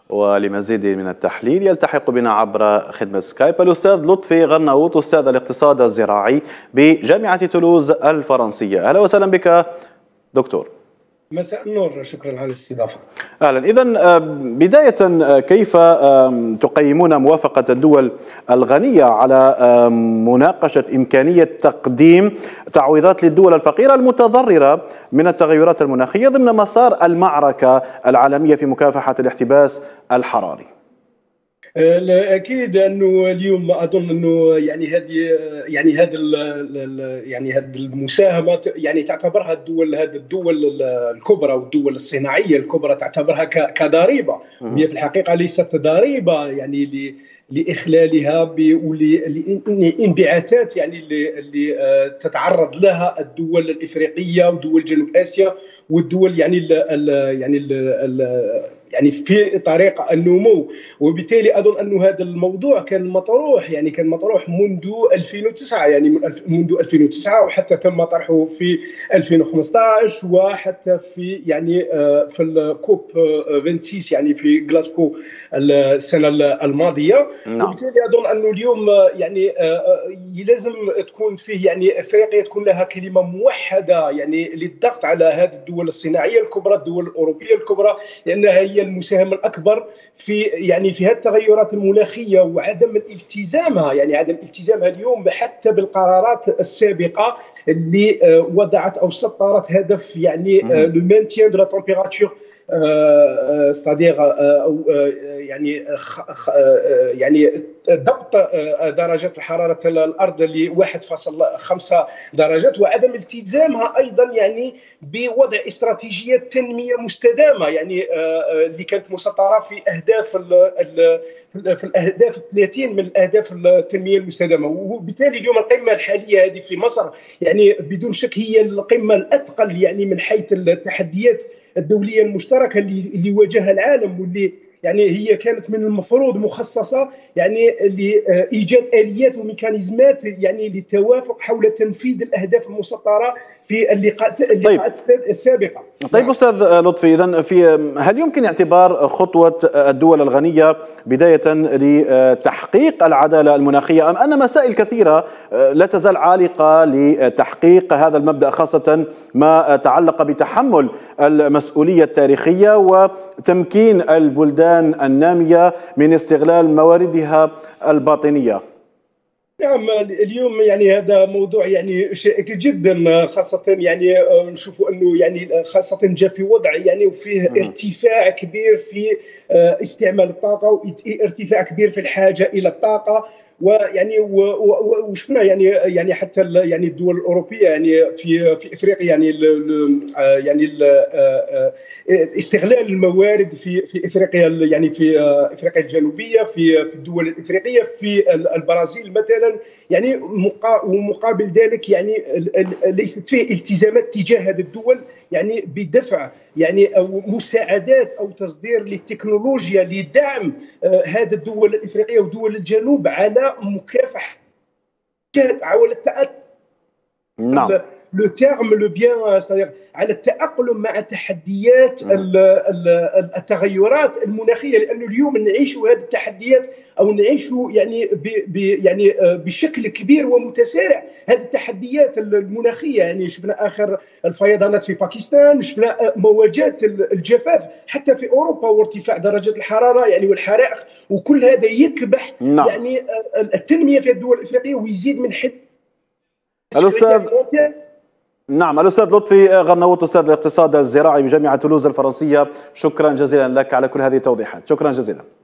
ولمزيد من التحليل يلتحق بنا عبر خدمة سكايب الأستاذ لطفي غرناوط، أستاذ الاقتصاد الزراعي بجامعة تولوز الفرنسية. أهلا وسهلا بك دكتور. مساء النور، شكرا على الاستضافة. أهلا. إذن بداية، كيف تقيمون موافقة الدول الغنية على مناقشة إمكانية تقديم تعويضات للدول الفقيرة المتضررة من التغيرات المناخية ضمن مسار المعركة العالمية في مكافحة الاحتباس الحراري؟ اكيد انه اليوم اظن انه هذه المساهمه تعتبرها الدول الكبرى والدول الصناعيه الكبرى تعتبرها كضريبه، وهي في الحقيقه ليست ضريبه لاخلالها وللانبعاثات اللي تتعرض لها الدول الافريقيه ودول جنوب اسيا والدول في طريق النمو. وبالتالي اظن انه هذا الموضوع كان مطروح منذ 2009، منذ 2009 وحتى تم طرحه في 2015 وحتى في الكوب 26 في غلاسكو السنه الماضيه. وبالتالي اظن انه اليوم لازم تكون فيه افريقيا تكون لها كلمه موحده للضغط على هذه الدول الصناعيه الكبرى، الدول الاوروبيه الكبرى، لانها هي المساهم الاكبر في هذه التغيرات المناخيه وعدم التزامها، عدم التزامها اليوم حتى بالقرارات السابقه اللي وضعت او سطرت هدف لو مانتيان دو لا تمبيراتور، c'est-à-dire ضبط درجة حرارة الأرض ل 1.5 درجات، وعدم التزامها أيضا بوضع استراتيجية تنمية مستدامة اللي كانت مسطرة في الأهداف 30 من الأهداف التنمية المستدامة. وبالتالي اليوم القمة الحالية هذه في مصر بدون شك هي القمة الأثقل من حيث التحديات الدولية المشتركة اللي واجهها العالم، واللي هي كانت من المفروض مخصصة لإيجاد آليات وميكانيزمات للتوافق حول تنفيذ الأهداف المسطرة في اللقاءات السابقة. طيب أستاذ لطفي، إذن هل يمكن اعتبار خطوة الدول الغنية بداية لتحقيق العدالة المناخية، أم أن مسائل كثيرة لا تزال عالقة لتحقيق هذا المبدأ، خاصة ما تعلق بتحمل المسؤولية التاريخية وتمكين البلدان النامية من استغلال مواردها الباطنية؟ نعم، اليوم هذا موضوع شائك جدا، خاصة نشوفوا انه خاصة جاء في وضع وفيه ارتفاع كبير في استعمال الطاقة، وارتفاع كبير في الحاجة إلى الطاقة، وشفنا حتى الدول الاوروبيه في افريقيا استغلال الموارد في افريقيا، في افريقيا الجنوبيه، في الدول الافريقيه، في البرازيل مثلا، ومقابل ذلك ليست فيه التزامات تجاه هذه الدول بدفع او مساعدات او تصدير للتكنولوجيا لدعم هذه الدول الافريقيه ودول الجنوب على مكافحه على على التأقلم مع تحديات التغيرات المناخيه، لانه اليوم نعيش هذه التحديات او نعيش بشكل كبير ومتسارع هذه التحديات المناخيه. شفنا اخر الفيضانات في باكستان، شفنا مواجهه الجفاف حتى في اوروبا وارتفاع درجه الحراره والحرائق، وكل هذا يكبح التنميه في الدول الافريقيه ويزيد من حد الأستاذ لطفي غرناوط، أستاذ الاقتصاد الزراعي بجامعة تولوز الفرنسية، شكرا جزيلا لك على كل هذه التوضيحات. شكرا جزيلا.